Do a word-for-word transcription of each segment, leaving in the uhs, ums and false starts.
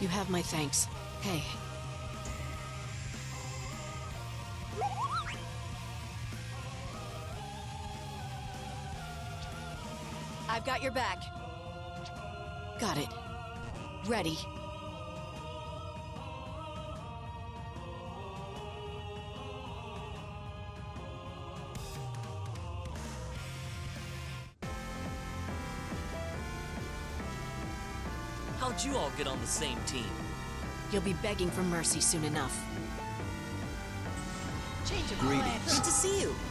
You have my thanks. Hey. I've got your back. Got it. Ready. How'd you all get on the same team? You'll be begging for mercy soon enough. Change of Greetings. plan. Good to see you.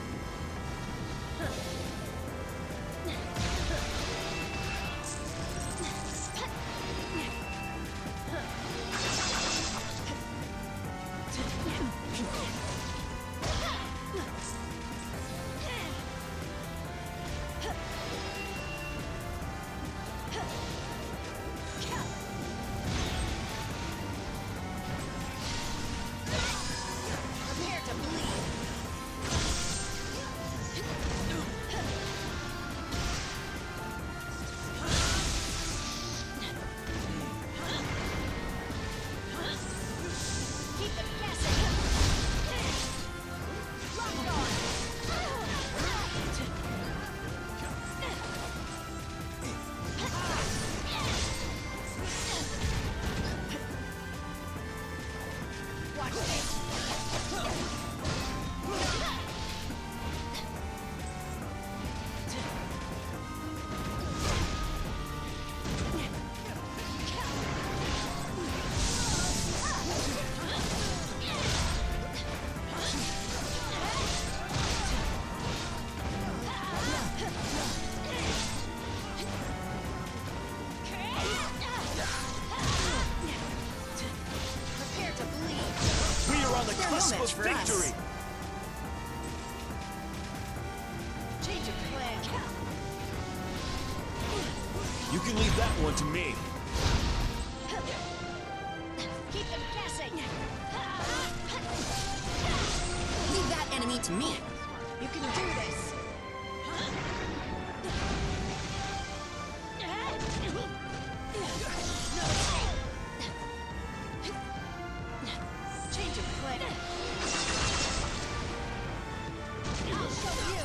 Prepare to bleed. Keep them guessing. Lock on. Watch this. Prepare to bleed. We are on the They're no cusp match of for us. victory! Change of plan. You can leave that one to me. Keep them guessing. Leave that enemy to me. You can do this. Change of plan. I'll show you.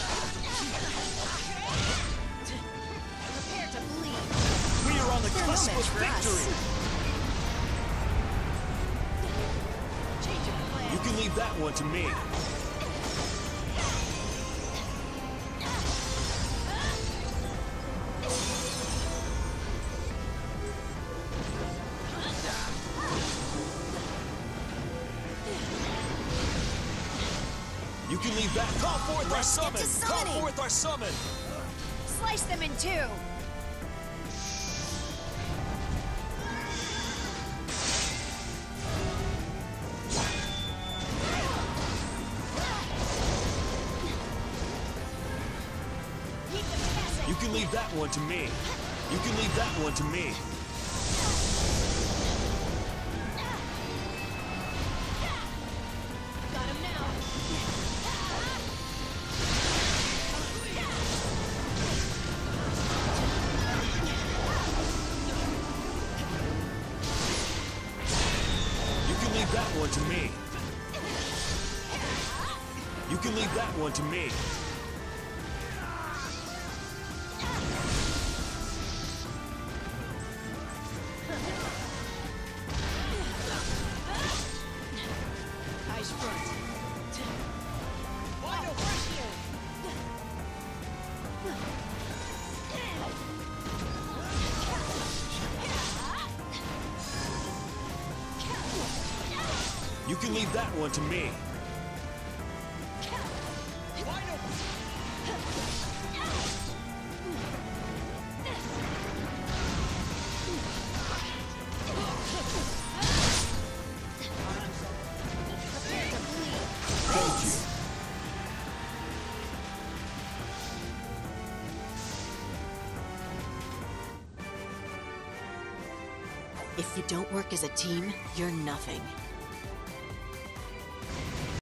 Prepare to bleed. We are on the They're no cusp match of for us. victory! Change of plan. You can leave that one to me. You can leave that. Call forth our Let's get summon! to Call summoning. forth our summon! Slice them in two. Keep them guessing. You can leave that one to me. You can leave that one to me. Got him now. You can leave that one to me. You can leave that one to me. Ice front. Why no rush you? You can leave that one to me. Prepare to bleed. Thank you. If you don't work as a team, you're nothing.